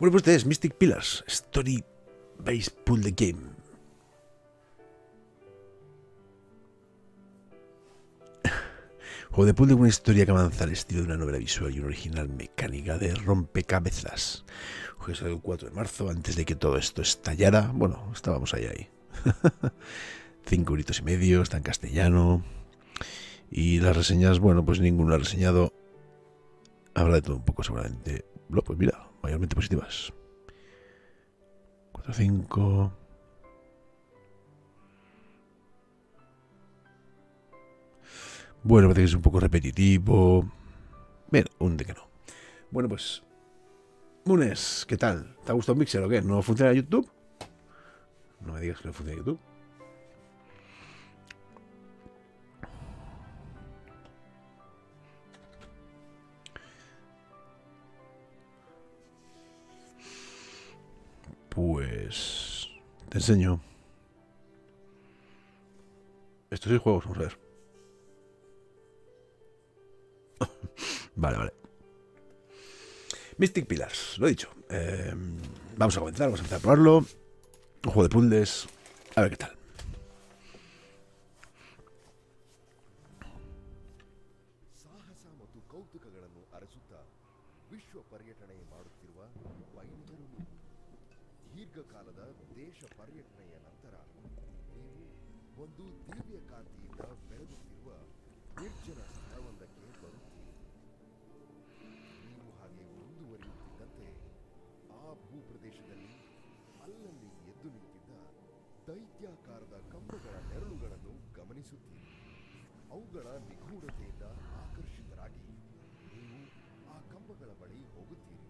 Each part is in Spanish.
Bueno, pues este es Mystic Pillars, Story Based Pull the Game. Juego de puzzle con una historia que avanza al estilo de una novela visual y una original mecánica de rompecabezas. Juego salió el 4 de marzo, antes de que todo esto estallara. Bueno, estábamos ahí. 5 euritos y medio, está en castellano. Y las reseñas, bueno, pues ninguno ha reseñado. Habrá de todo un poco seguramente. No, pues mira, mayormente positivas. 4, 5... Bueno, parece que es un poco repetitivo. Bien, un de que no. Bueno, pues... Munes, ¿qué tal? ¿Te ha gustado Mixer o qué? ¿No funciona YouTube? No me digas que no funciona YouTube. Pues... Te enseño. Estos 6 juegos, vamos a ver. Vale. Mystic Pillars, lo he dicho. Vamos a empezar a probarlo. Un juego de puzzles. A ver qué tal. ದೈತ್ಯಾಕಾರದ ಕಂಬಗಳ ನೆರಳುಗಳನ್ನು ಗಮನಿಸುತ್ತೀರಿ. ಅವುಗಳ ನಿಗೂಢತೆಯಿಂದ ಆಕರ್ಷಿತರಾಗಿ ನೀವು ಆ ಕಂಬಗಳ ಬಳಿ ಹೋಗುತ್ತೀರಿ.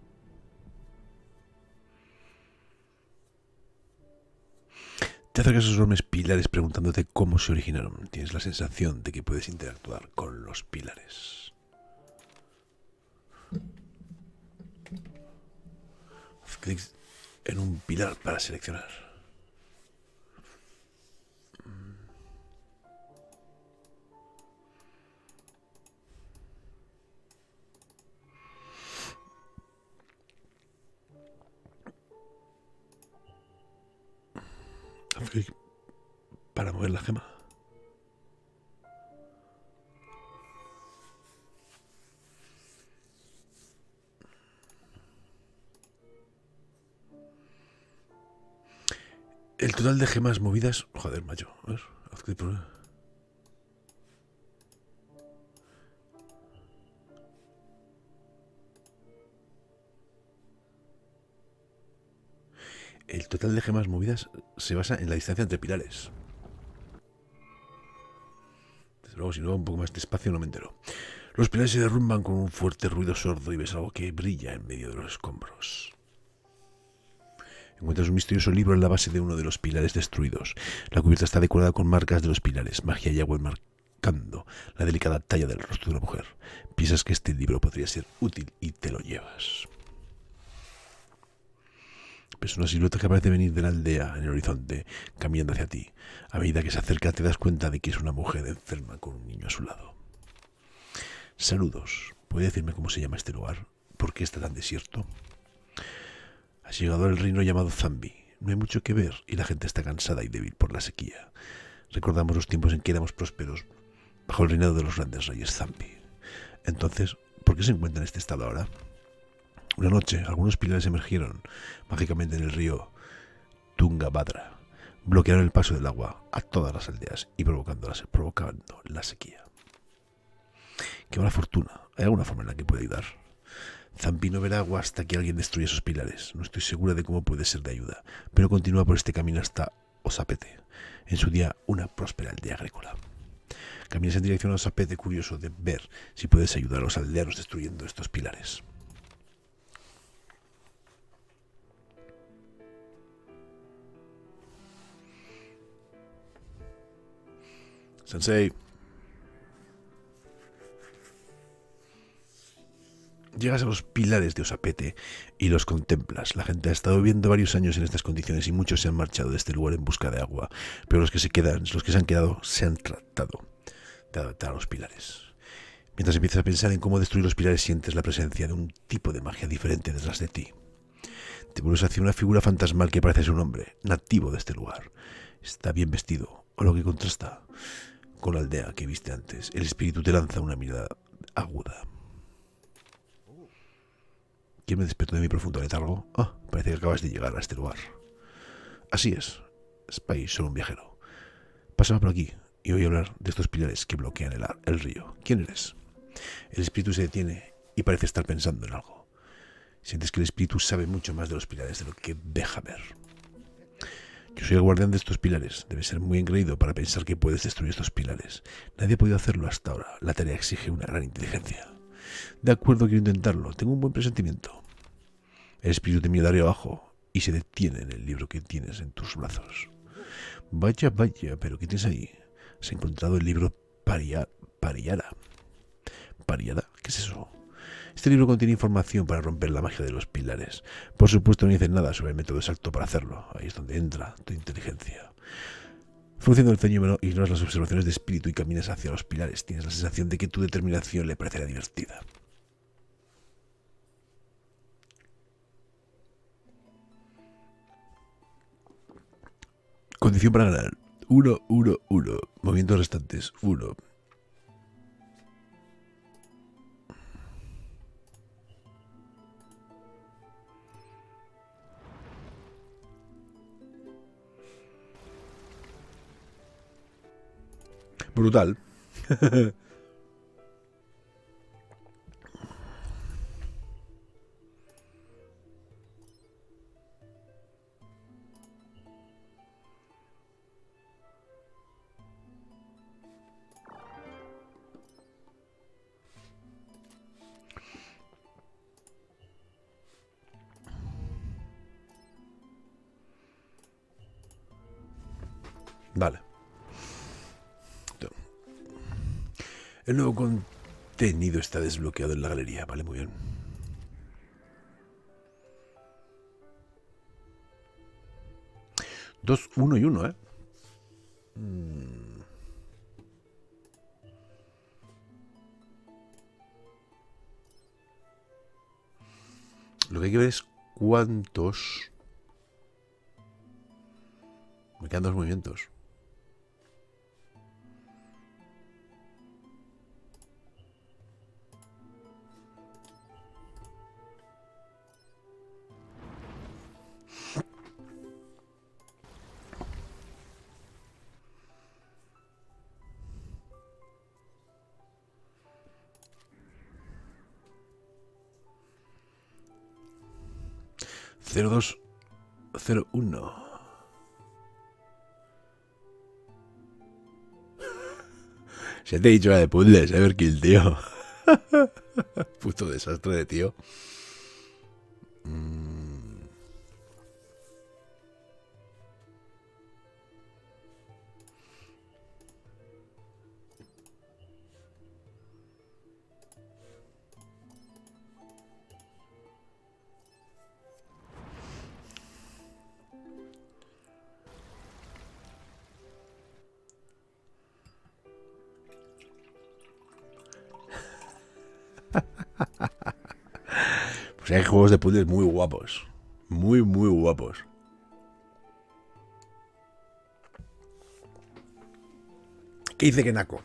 Te acercas a esos enormes pilares preguntándote cómo se originaron. Tienes la sensación de que puedes interactuar con los pilares. Haz clic en un pilar para seleccionar. Haz clic para mover la gema. El total de gemas movidas... Joder, macho. A ver, haz clic por... El total de gemas movidas se basa en la distancia entre pilares. Desde luego, si no, un poco más despacio no me entero. Los pilares se derrumban con un fuerte ruido sordo y ves algo que brilla en medio de los escombros. Encuentras un misterioso libro en la base de uno de los pilares destruidos. La cubierta está decorada con marcas de los pilares, magia y agua enmarcando la delicada talla del rostro de una mujer. Piensas que este libro podría ser útil y te lo llevas. Ves una silueta que parece venir de la aldea en el horizonte, caminando hacia ti. A medida que se acerca te das cuenta de que es una mujer enferma con un niño a su lado. Saludos. ¿Puede decirme cómo se llama este lugar? ¿Por qué está tan desierto? Has llegado al reino llamado Zambi. No hay mucho que ver y la gente está cansada y débil por la sequía. Recordamos los tiempos en que éramos prósperos bajo el reinado de los grandes reyes Zambi. Entonces, ¿por qué se encuentra en este estado ahora? Una noche, algunos pilares emergieron mágicamente en el río Tungabhadra. Bloquearon el paso del agua a todas las aldeas y provocando la sequía. ¡Qué mala fortuna! ¿Hay alguna forma en la que pueda ayudar? Zambi no verá agua hasta que alguien destruya esos pilares. No estoy segura de cómo puede ser de ayuda, pero continúa por este camino hasta Osapete, en su día una próspera aldea agrícola. Caminas en dirección a Osapete, curioso de ver si puedes ayudar a los aldeanos destruyendo estos pilares. Sensei. Llegas a los pilares de Osapete y los contemplas. La gente ha estado viviendo varios años en estas condiciones y muchos se han marchado de este lugar en busca de agua. Pero los que se han quedado, se han tratado de adaptar a los pilares. Mientras empiezas a pensar en cómo destruir los pilares, sientes la presencia de un tipo de magia diferente detrás de ti. Te vuelves hacia una figura fantasmal que parece ser un hombre, nativo de este lugar. Está bien vestido, o lo que contrasta con la aldea que viste antes. El espíritu te lanza una mirada aguda. ¿Quién me despertó de mi profundo letargo? Ah, parece que acabas de llegar a este lugar. Así es. Spy, solo un viajero. Pasaba por aquí y oí hablar de estos pilares que bloquean el río. ¿Quién eres? El espíritu se detiene y parece estar pensando en algo. Sientes que el espíritu sabe mucho más de los pilares de lo que deja ver. Yo soy el guardián de estos pilares. Debes ser muy engreído para pensar que puedes destruir estos pilares. Nadie ha podido hacerlo hasta ahora. La tarea exige una gran inteligencia. De acuerdo, quiero intentarlo. Tengo un buen presentimiento. El espíritu te mira de arriba abajo y se detiene en el libro que tienes en tus brazos. Vaya, vaya, pero ¿qué tienes ahí? ¿Has encontrado el libro Pariara? ¿Pariara? ¿Qué es eso? Este libro contiene información para romper la magia de los pilares. Por supuesto, no dice nada sobre el método exacto para hacerlo. Ahí es donde entra tu inteligencia. Frunciendo el ceño, ignoras las observaciones de espíritu y caminas hacia los pilares. Tienes la sensación de que tu determinación le parecerá divertida. Condición para ganar. 1, 1, 1. Movimientos restantes. 1. Brutal. Vale. El nuevo contenido está desbloqueado en la galería. Vale, muy bien. Dos, uno y uno, ¿eh? Lo que hay que ver es cuántos... Me quedan 2 movimientos. Cero, 2, 0, 1. Se te he dicho la de puzzles, Everkill, tío. Puto desastre de tío. Pues hay juegos de puzzles muy guapos. Muy, muy guapos. ¿Qué dice Kenako?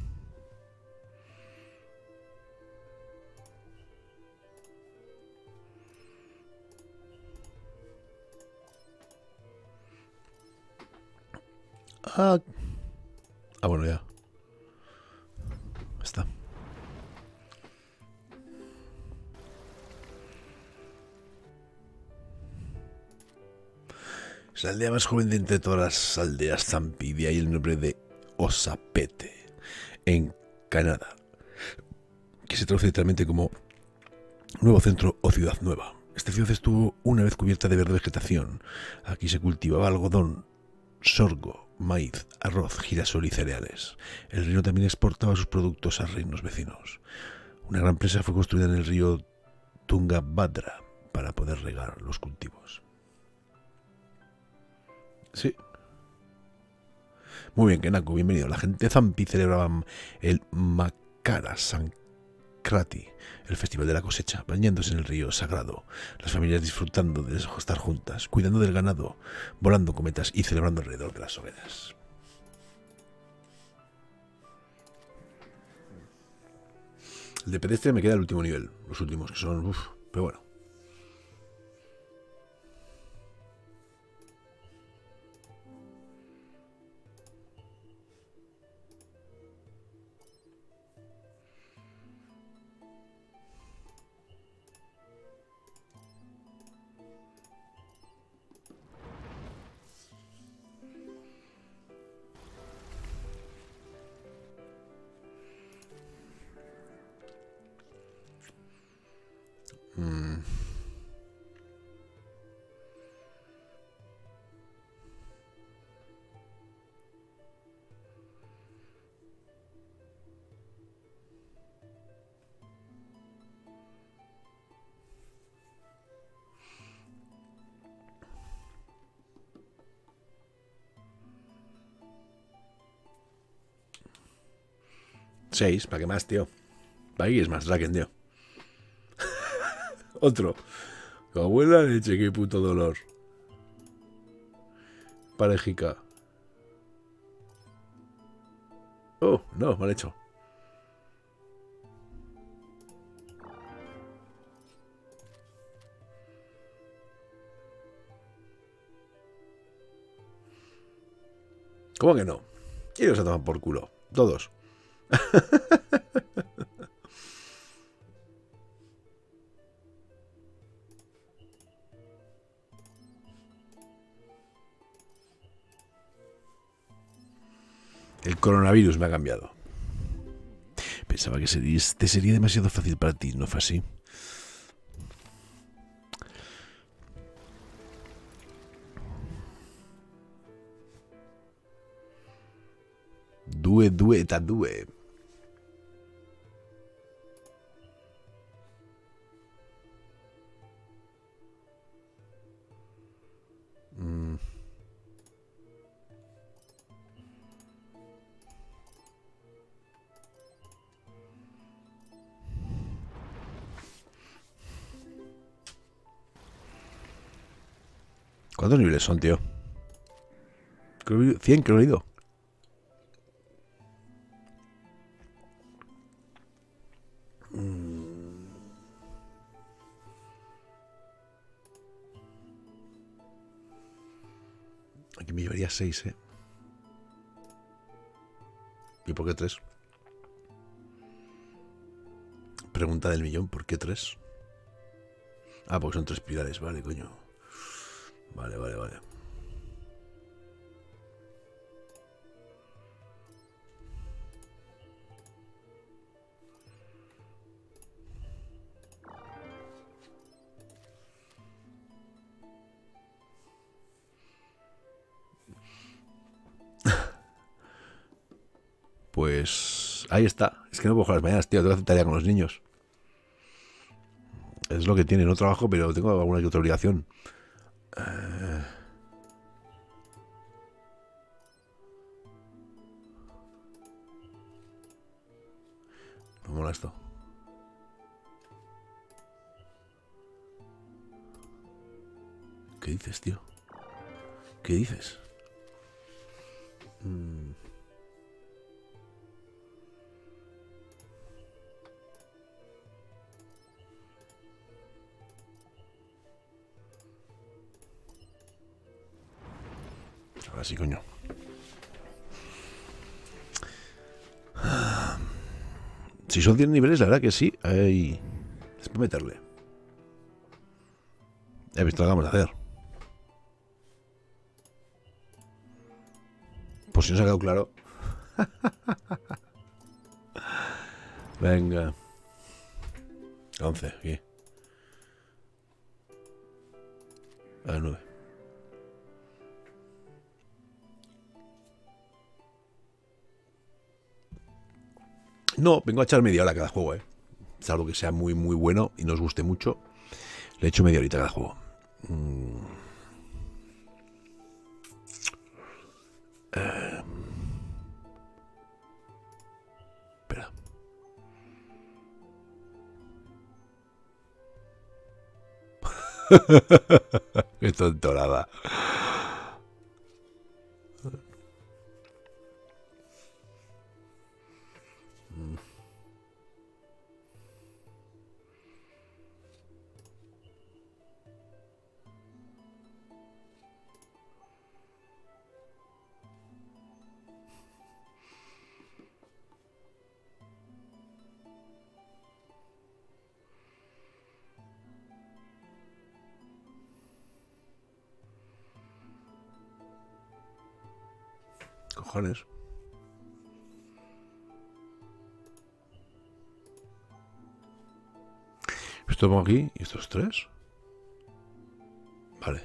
Ah, bueno, ya. Está. Es la aldea más joven de entre todas las aldeas Zampi, de ahí el nombre de Osapete, en Canadá, que se traduce literalmente como nuevo centro o ciudad nueva. Esta ciudad estuvo una vez cubierta de verde vegetación. Aquí se cultivaba algodón, sorgo, maíz, arroz, girasol y cereales. El reino también exportaba sus productos a reinos vecinos. Una gran presa fue construida en el río Tungabhadra para poder regar los cultivos. Sí. Muy bien, Kenako, bienvenido. La gente Zampi celebraba el Makara Krati, el festival de la cosecha, bañándose en el río sagrado, las familias disfrutando de estar juntas, cuidando del ganado, volando cometas y celebrando alrededor de las hogueras. El de pedestre me queda el último nivel, los últimos que son, pero bueno. Seis, ¿para qué más, tío? ¿Para qué es más Draken, tío? Otro. Abuela leche, qué puto dolor. Parejica. Oh, no, mal hecho. ¿Cómo que no? Ellos se toman por culo. Todos. El coronavirus me ha cambiado. Pensaba que este sería demasiado fácil para ti, ¿no fue así? Due, tadue. ¿Cuántos niveles son, tío? 100, creo que he oído. Aquí me llevaría 6, ¿eh? ¿Y por qué 3? Pregunta del millón, ¿por qué 3? Ah, porque son 3 pilares, vale, coño. Vale. Pues ahí está. Es que no puedo jugar las mañanas, tío. Tengo que hacer tarea con los niños. Es lo que tiene. No trabajo, pero tengo alguna que otra obligación. Me mola esto. ¿Qué dices, tío? ¿Qué dices? Ahora sí, coño. Si son 10 niveles, la verdad que sí. Ahí. Es para meterle. He visto lo que vamos a hacer. Por si no se ha quedado claro. Venga. 11, aquí. A 9. No, vengo a echar media hora a cada juego, ¿eh? Salvo que sea muy, muy bueno y nos guste mucho. Le echo media horita a cada juego. Espera. Qué tontorada. Cojones. Esto pongo aquí y estos tres. Vale.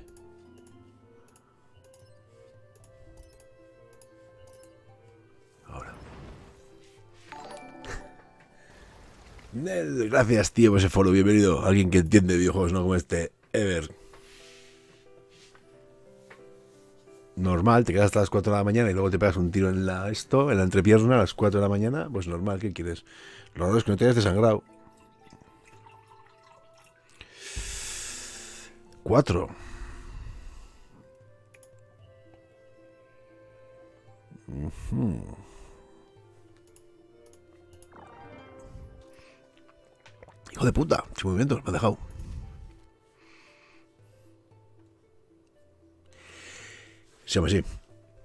Ahora. Nel, gracias, tío, por ese follow. Bienvenido. Alguien que entiende videojuegos, no como este Ever. Normal, te quedas hasta las 4 de la mañana y luego te pegas un tiro en la entrepierna a las 4 de la mañana. Pues normal, ¿qué quieres? Lo raro es que no te hayas desangrado. 4. Hijo de puta, sin movimientos, me ha dejado. Sí, hombre, sí.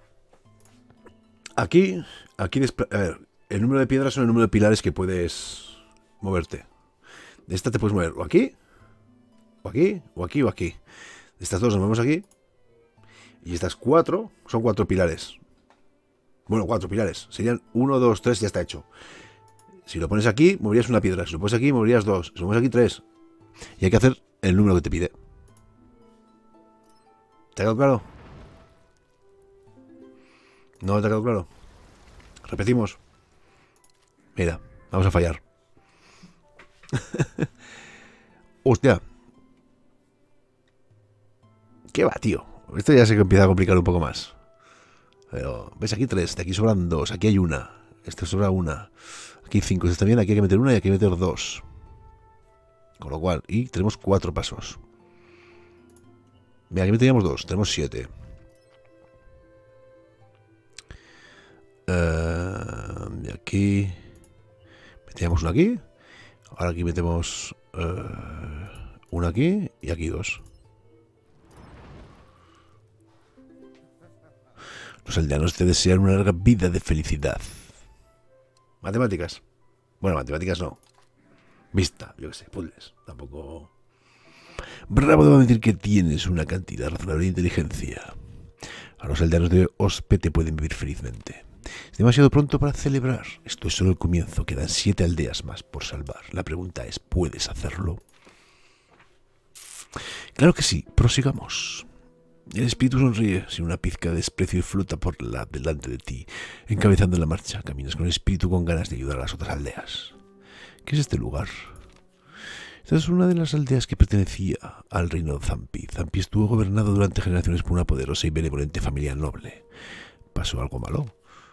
Aquí, a ver, el número de piedras son el número de pilares que puedes moverte. De esta te puedes mover o aquí, o aquí, o aquí, o aquí. De estas dos nos movemos aquí. Y estas 4 son 4 pilares. Bueno, 4 pilares. Serían 1, 2, 3, ya está hecho. Si lo pones aquí, moverías una piedra. Si lo pones aquí, moverías 2. Si lo pones aquí, 3. Y hay que hacer el número que te pide. ¿Te ha quedado claro? ¿No te ha quedado claro? Repetimos. Mira, vamos a fallar. Hostia. ¿Qué va, tío? Esto ya se empieza a complicar un poco más. Pero, ¿ves? Aquí 3, de aquí sobran 2, aquí hay una. Esto sobra una. Aquí hay 5, está bien, aquí hay que meter una y aquí hay que meter 2. Con lo cual, y tenemos 4 pasos. Mira, aquí meteríamos 2, tenemos 7. De aquí metíamos una aquí. Ahora aquí metemos una aquí y aquí 2. Los aldeanos te desean una larga vida de felicidad. Matemáticas. Bueno, matemáticas no. Vista, yo qué sé, puzzles. Tampoco. Bravo, debo admitir que tienes una cantidad razonable de inteligencia. A los aldeanos de Ospete pueden vivir felizmente. Es demasiado pronto para celebrar. Esto es solo el comienzo. Quedan 7 aldeas más por salvar. La pregunta es, ¿puedes hacerlo? Claro que sí. Prosigamos. El espíritu sonríe sin una pizca de desprecio y flota por delante de ti, encabezando la marcha. Caminas con el espíritu con ganas de ayudar a las otras aldeas. ¿Qué es este lugar? Esta es una de las aldeas que pertenecía al reino de Zampi. Zampi estuvo gobernado durante generaciones por una poderosa y benevolente familia noble. ¿Pasó algo malo?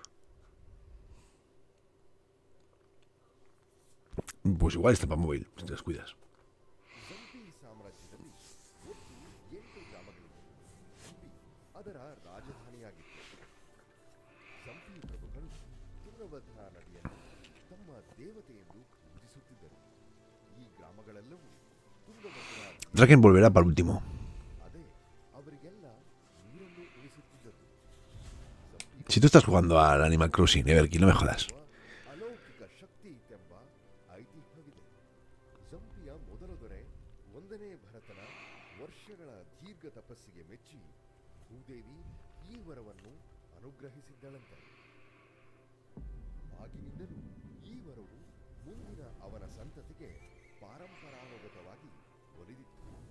Pues igual está para móvil, si te descuidas. ಜಂಪಿ ಸಾಮ್ರಾಜ್ಯದಲ್ಲಿ ಒಟ್ಟು 8 ಗ್ರಾಮಗಳಿವೆ. ಜಂಪಿ ಅದರ ರಾಜಧಾನಿಯಾಗಿತ್ತು. ಜಂಪಿ ಪ್ರಭುಗಳು ತುಂಗಭದ್ರಾ ನದಿಯನ್ನು ತಮ್ಮ ದೇವತೆಯೆಂದು ಪೂಜಿಸುತ್ತಿದ್ದರು. ಈ ಗ್ರಾಮಗಳೆಲ್ಲವೂ Tungabhadra Draken volverá para último. ಅದೇ ಅವರಿಗೆಲ್ಲ ನೀರನ್ನು ಉಳಿಸುತ್ತಿದ್ದರು. Si tú estás jugando al Animal Crossing, Everkill, no me jodas. ಅಲೌಕಿಕ ಶಕ್ತಿ ಎಂಬ ಐತಿಹ್ಯವಿದೆ. ಜಂಪಿಯ ಮೊದಲ ದೊರೆ 1ನೇ ಭರತನ ವರ್ಷಗಳ ದೀರ್ಘ ತಪಸ್ಸಿಗೆ ಮೆಚ್ಚಿ ಭೂದೇವಿ ಈ ವರವನ್ನು ಅನುಗ್ರಹಿಸಿದ್ದಳಂತೆ. ಆಗಿನಿಂದಲೂ ಈ ವರವು ಮುಂದಿನ ಅವನ ಸಂತತಿಗೆ ಪಾರಂಪರಾನುಗತವಾಗಿ ಒಲಿದಿತ್ತು.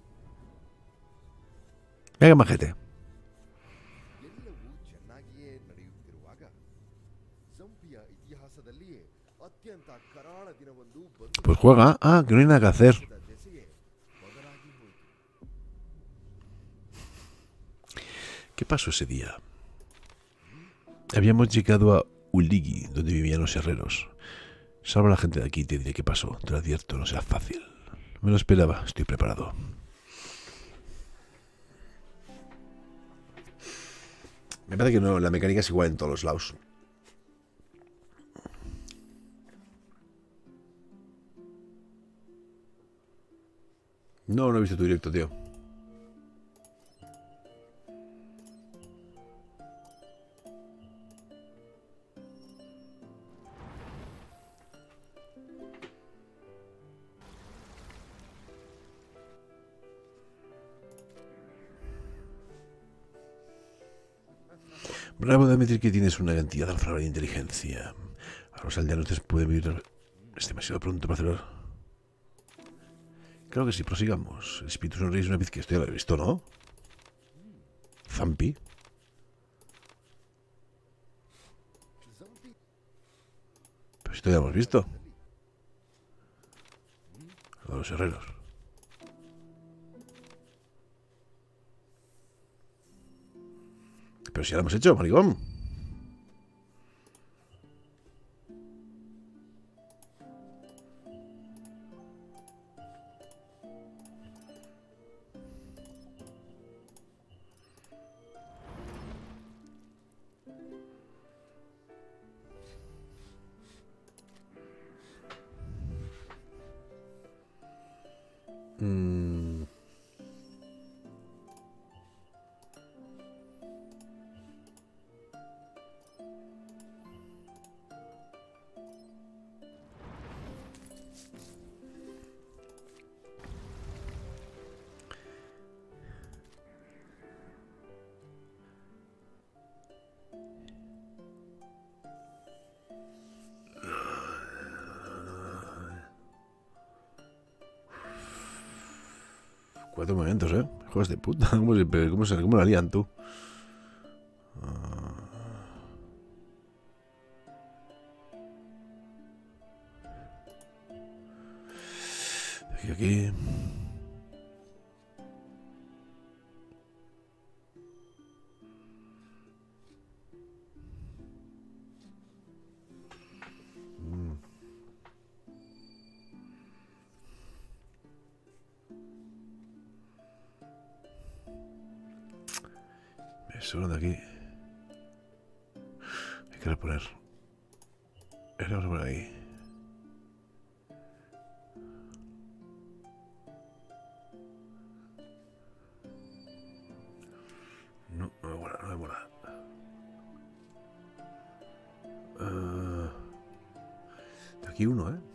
Venga, majete. ಎಲ್ಲವೂ ಚೆನ್ನಾಗಿಯೇ ನಡೆಯುತ್ತಿರುವಾಗ ಜಂಪಿಯ ಇತಿಹಾಸದಲ್ಲಿಯೇ ಅತ್ಯಂತ ಕರಾಳ ದಿನವೊಂದು ಬಂದು Pues juega. Ah, que no hay nada que hacer. ದೆಸೆಯೇ ಬದಲಾಗಿ ಹೋಯಿತು. ¿Qué pasó ese día? Habíamos llegado a Uligi, donde vivían los herreros. Salva a la gente de aquí y te diré qué pasó. Te lo advierto, no será fácil. Me lo esperaba, estoy preparado. Me parece que no, la mecánica es igual en todos los lados. No, no he visto tu directo, tío. Bravo de admitir que tienes una cantidad razonable de inteligencia. A los aldeanos les puede vivir... Es demasiado pronto para hacerlo. Creo que sí, prosigamos. El espíritu sonríe es una vez que esto ya lo he visto, ¿no? Zampi. Pero esto ya lo hemos visto. Lo de los herreros. Pero si ya lo hemos hecho, maricón. Cuatro momentos, ¿eh? Hijos de puta. ¿Cómo la lían tú? Aquí. Solo de aquí. Hay que reponer. Vamos a poner ahí. No, no me mola, no me mola. De aquí uno, ¿eh?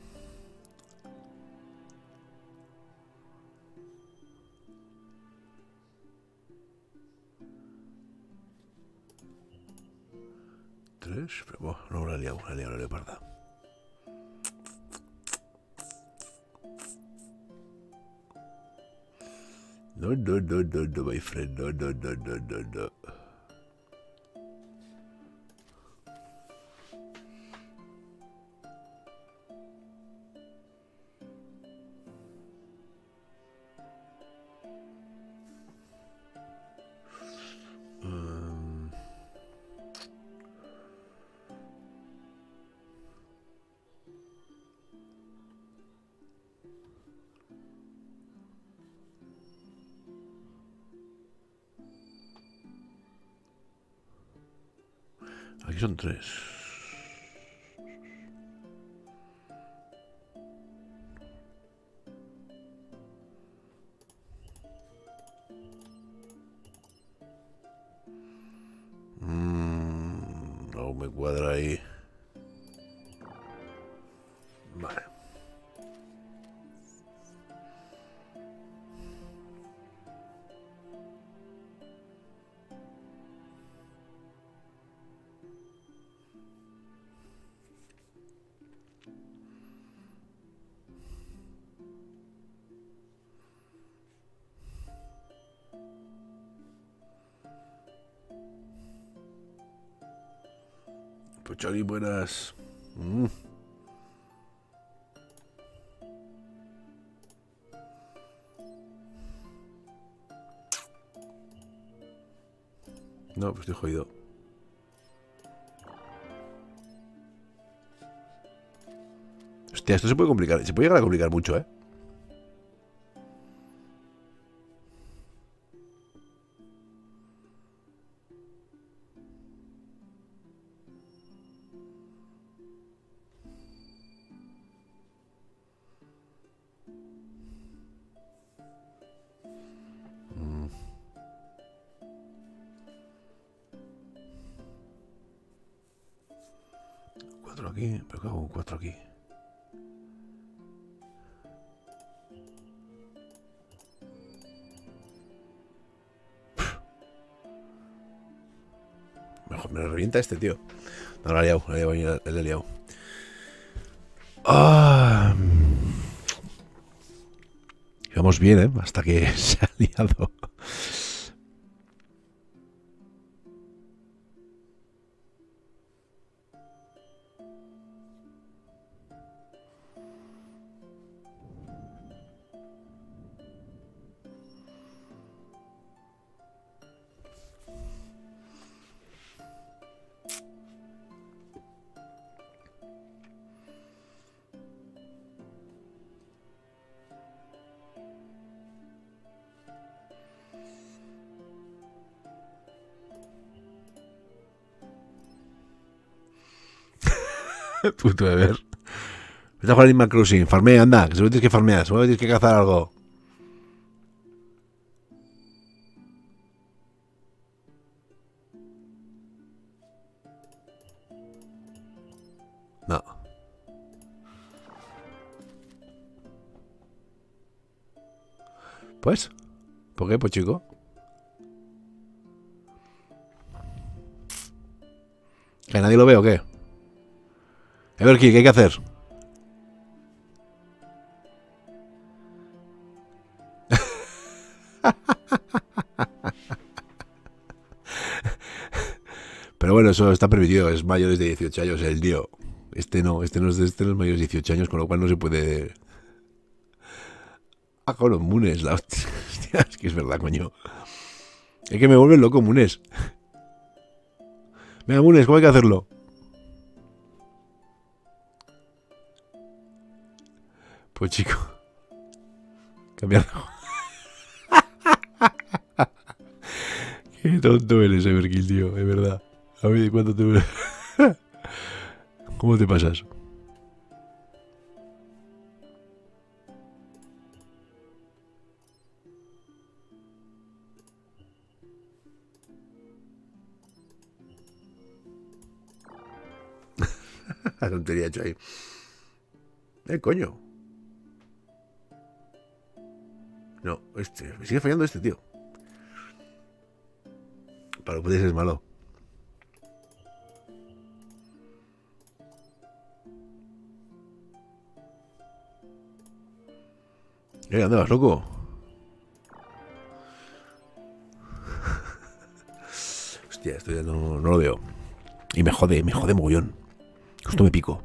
Tres, pero bueno, no la he liado la leoparda. No, no, no, no, no, my friend, no, no, no, no, no, no. Aquí son tres. No me cuadra ahí. Vale. Pues Chori, buenas. No, pues estoy jodido. Hostia, esto se puede complicar. Se puede llegar a complicar mucho, ¿eh? 4 aquí. ¿Pero qué hago con 4 aquí? Mejor me revienta este, tío. No, la he liado, la he liado. Ah, íbamos bien, ¿eh? Hasta que se ha liado. Puto de ver. Vete a jugar Animal Crossing. Farmea, anda. Que seguro tienes que farmear. Seguro tienes que cazar algo. No. Pues. ¿Por qué, pues, chico? ¿Que nadie lo ve o qué? A ver, ¿qué hay que hacer? Pero bueno, eso está permitido. Es mayores de 18 años el tío. Este no es mayor de 18 años, con lo cual no se puede... Ah, con los Munes. La hostia, es que es verdad, coño. Es que me vuelven loco, Munes. Venga, Munes, ¿cómo hay que hacerlo? Pues chico, cambiar. Qué tonto eres, Everkill, tío, es verdad. A ver, ¿cuánto te... ¿Cómo te pasas? La tontería hecho ahí. Coño. No, me sigue fallando este, tío. Para lo puede ser malo. ¿Dónde vas, loco? Hostia, esto ya no lo veo. Y me jode mogollón. Justo me pico.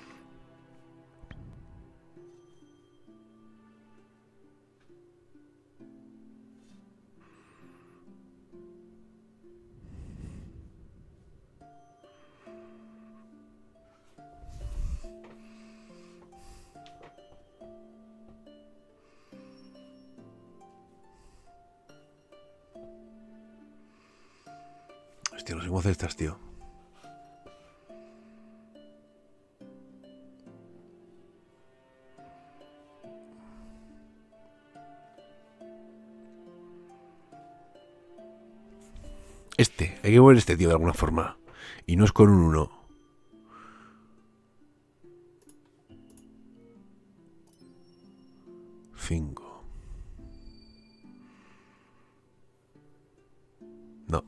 Hostia, no sé cómo hacer estas, tío. Hay que mover este tío de alguna forma. Y no es con un 1. Cinco. No.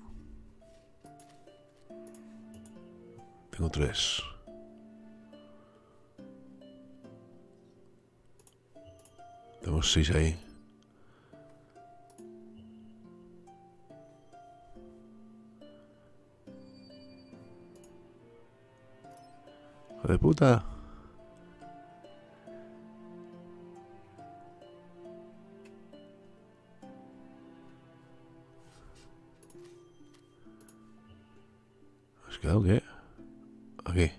Tengo 3. Tenemos 6 ahí. Hijo de puta. ¿Has quedado qué? Aquí.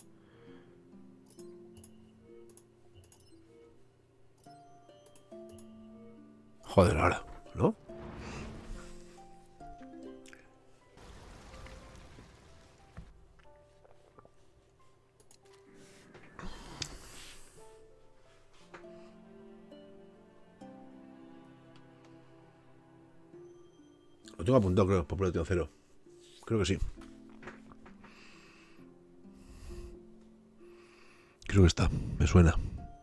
Joder, ahora, ¿no? Lo tengo apuntado, creo, por tengo 0. Creo que sí. Creo que está. Me suena.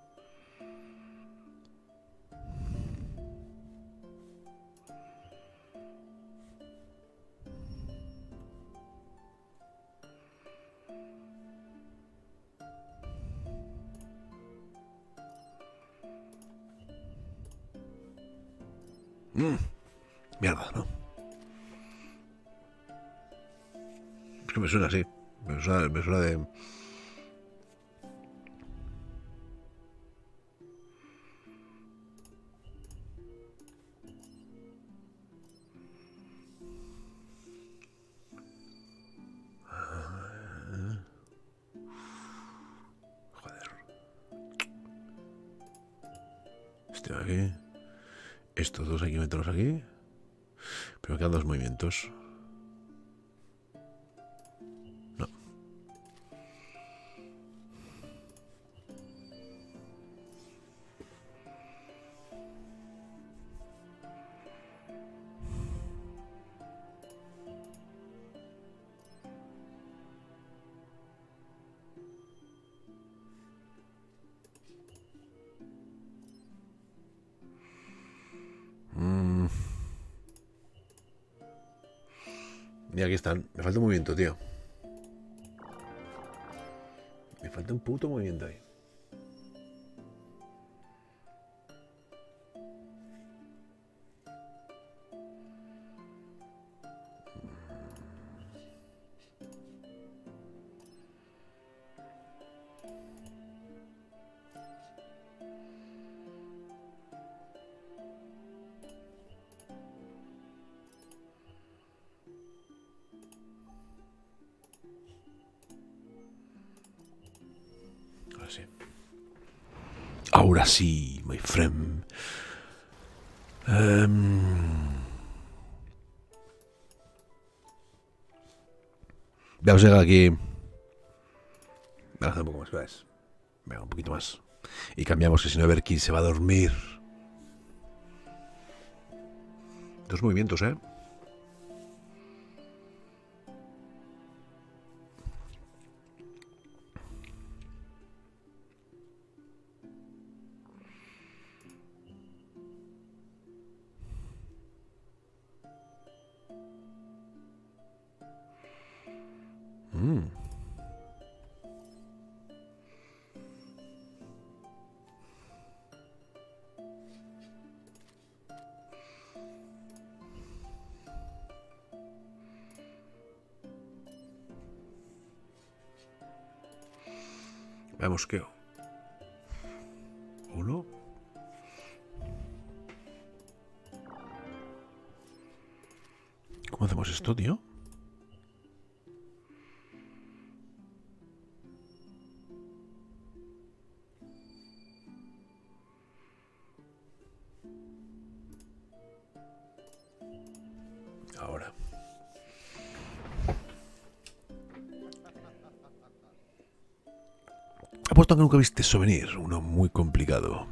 Mierda, ¿no? Es que me suena así. Me suena de... Joder. Este de aquí. Estos dos hay que meterlos aquí. Pero quedan dos movimientos. No. Y aquí están. Me falta un movimiento, tío. Me falta un puto movimiento ahí. Ahora sí, my friend. Vamos a llegar aquí. Vamos a hacer un poco más, ¿ves? Venga, un poquito más. Y cambiamos, que si no, Everkin se va a dormir. Dos movimientos, ¿eh? Vamos, ¿qué? Uno. ¿Cómo hacemos esto, tío? Ahora. Apuesto que nunca viste eso venir. Uno muy complicado.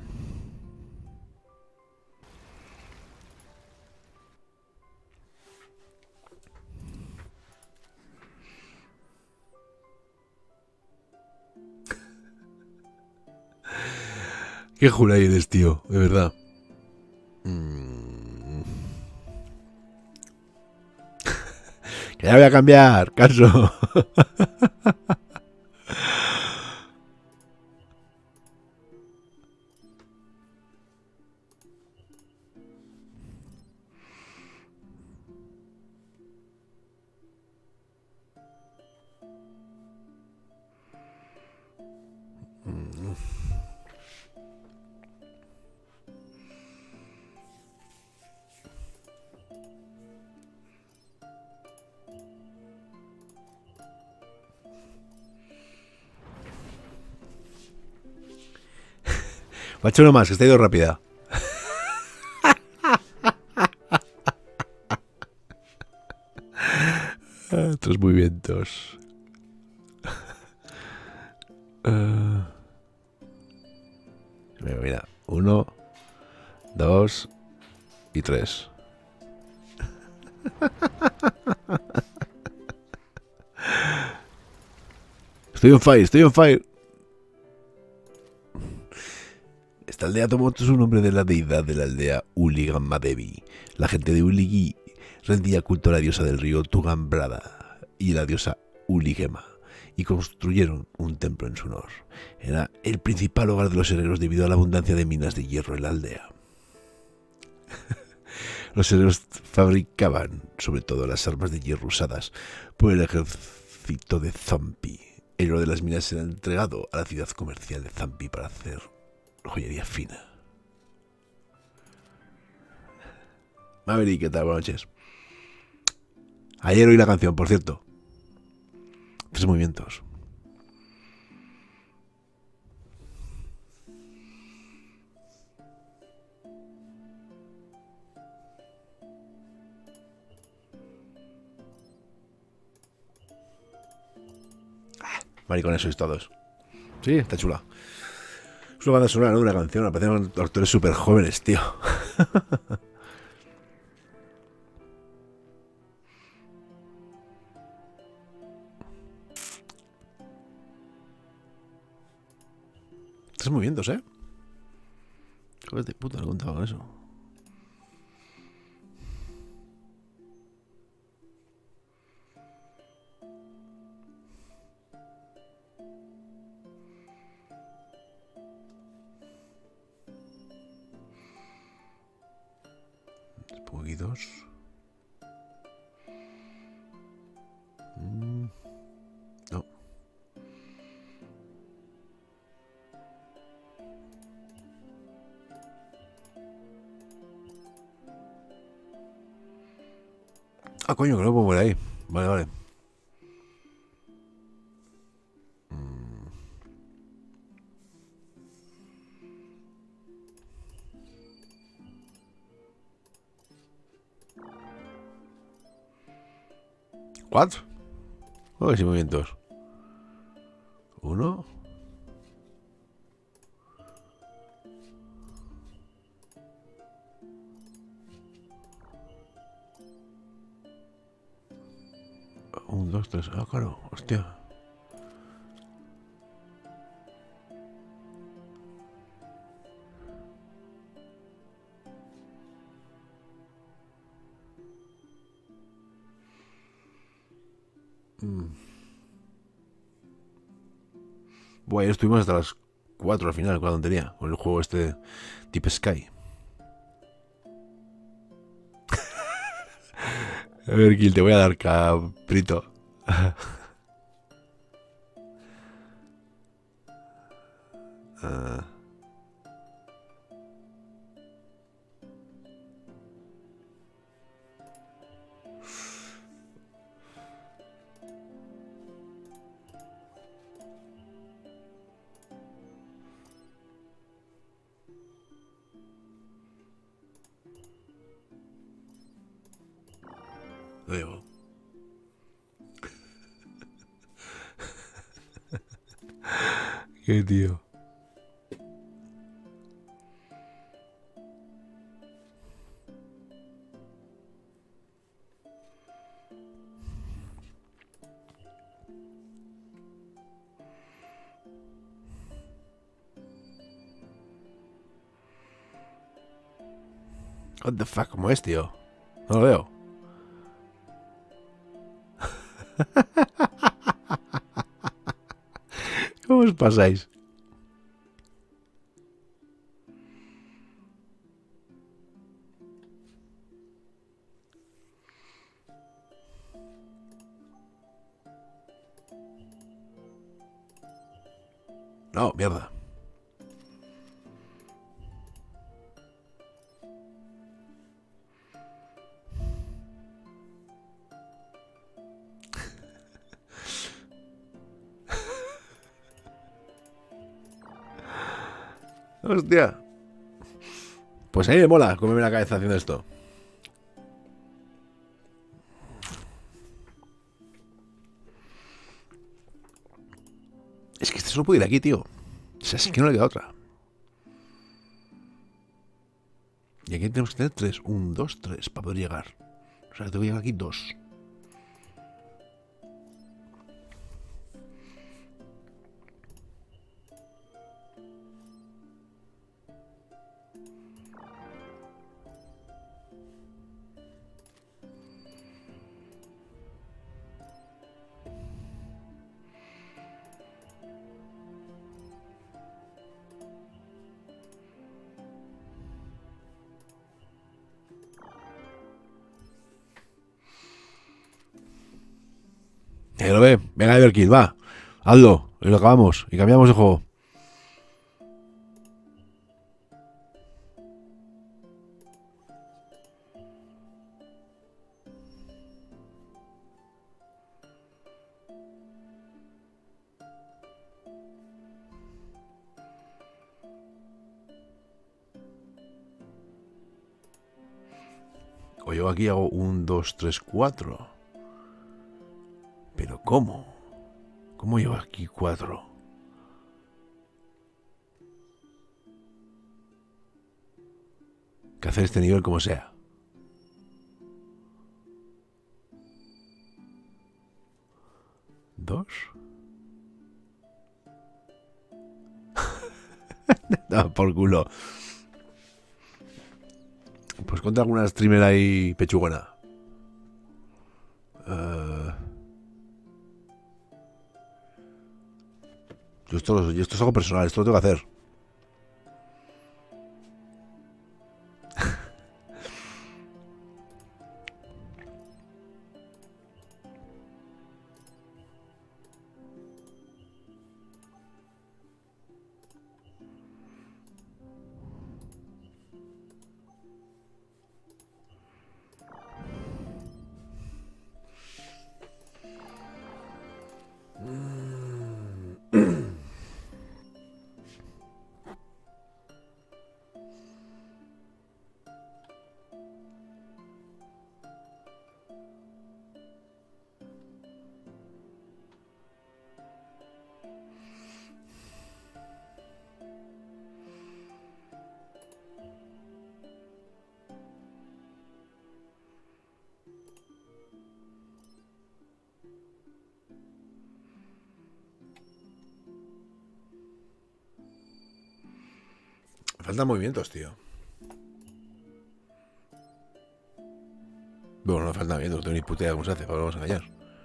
Qué jura eres, tío, de verdad. Que ya voy a cambiar, caso. Macho, uno más, que está ido rápida. 3 movimientos. Mira, 1, 2 y 3. Estoy on fire, estoy on fire. Esta aldea tomó su nombre de la deidad de la aldea Uligammadevi. La gente de Uligi rendía culto a la diosa del río Tugambrada y la diosa Uligema, y construyeron un templo en su honor. Era el principal hogar de los herreros debido a la abundancia de minas de hierro en la aldea. Los herreros fabricaban sobre todo las armas de hierro usadas por el ejército de Zampi. El oro de las minas era entregado a la ciudad comercial de Zampi para hacer joyería fina. Maverick, ¿qué tal? Buenas noches. Ayer oí la canción, por cierto. 3 movimientos. Maricones sois todos. Sí, está chula. Es una banda sonora, ¿no? Una canción. Me parecen actores súper jóvenes, tío. Tres movimientos, ¿eh? Joder de puta, no he contado con eso. Pongo aquí 2. No. Ah, coño, que no lo pongo por ahí. Vale, vale. ¿Cuatro? Oh, sí, movimientos. 1. Un, dos, tres. Ah, claro. Hostia. Buah, ayer estuvimos hasta las 4 al final con la tontería. Con el juego este Deep Sky. A ver, Gil, te voy a dar caprito. Lo digo. Qué tío. What the fuck, ¿cómo es, tío? No lo veo. ¿Cómo os pasáis? No, mierda. Hostia. Pues a mí me mola comerme la cabeza haciendo esto. Es que este solo puede ir aquí, tío. O sea, es que no le queda otra. Y aquí tenemos que tener 3. 1, 2, 3 para poder llegar. O sea, tengo que llegar aquí 2. Lo ve. Venga, Everkill, va. Hazlo. Y lo acabamos. Y cambiamos de juego. O yo aquí hago 1, 2, 3, 4. Pero ¿cómo? ¿Cómo llevo aquí 4? Que hacer este nivel como sea. ¿2? No, por culo. Pues contra alguna streamer ahí pechugona. Yo esto es algo personal, esto lo tengo que hacer. Me faltan movimientos, tío. Bueno, no me faltan movimientos, no tengo ni puta idea cómo se hace, ahora vamos a engañar.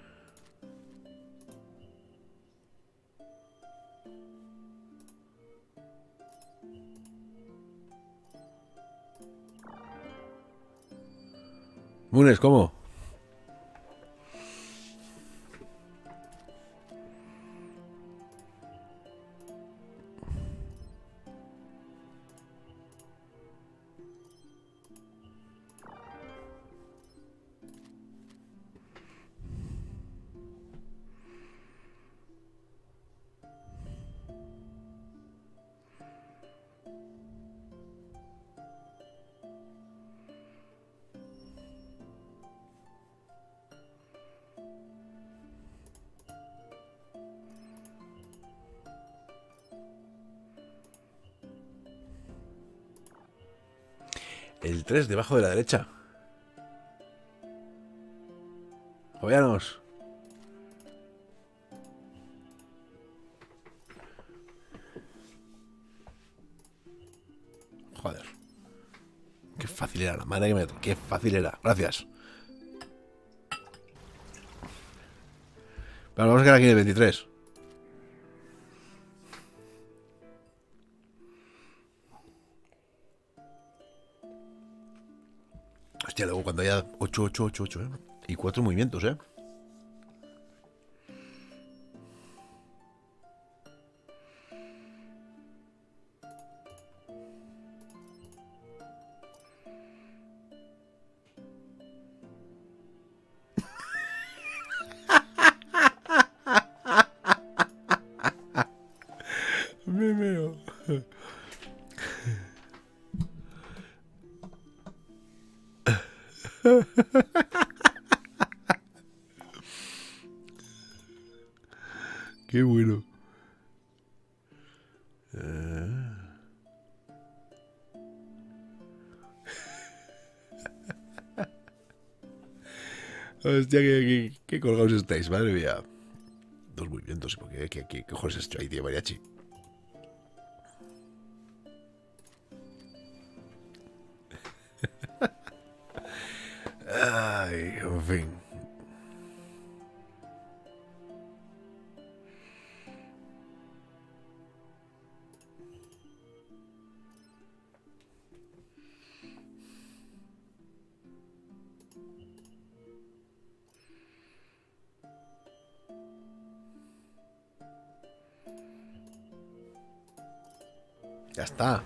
Munes, ¿cómo? El 3 debajo de la derecha. Joveanos. Joder. Qué fácil era, la madre que me... Qué fácil era. Gracias. Pero vamos a quedar aquí en el 23. Hostia, luego cuando haya 8, 8, 8, 8, ¿eh? Y 4 movimientos, ¿eh? Me veo. Qué bueno. Hostia, qué colgados estáis, madre mía. 2 movimientos, porque ¿qué cojones es esto ahí, tío, mariachi? Ay, en fin. Ya está.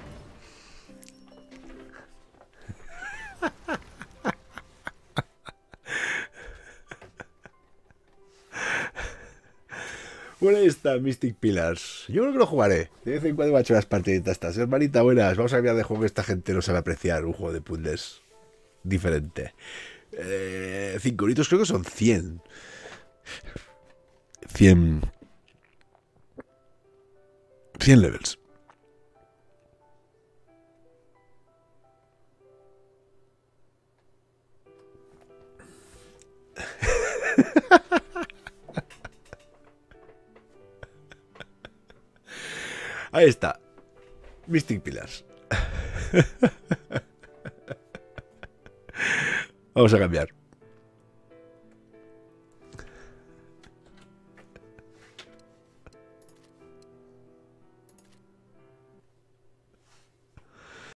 Bueno, ahí está, Mystic Pillars. Yo creo que lo jugaré. De vez en cuando me ha hecho las partiditas estas. Hermanita, buenas. Vamos a cambiar de juego que esta gente no sabe apreciar. Un juego de puzzles diferente. 5 euritos creo que son 100. 100 levels. Ahí está. Mystic Pillars. Vamos a cambiar.